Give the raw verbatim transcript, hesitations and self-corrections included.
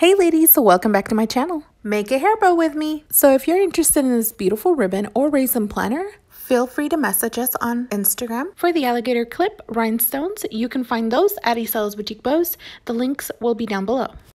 Hey ladies, so welcome back to my channel. Make a hair bow with me. So if you're interested in this beautiful ribbon or raisin planner, feel free to message us on Instagram. For the alligator clip rhinestones, you can find those at Isalla's Boutique Bows. The links will be down below.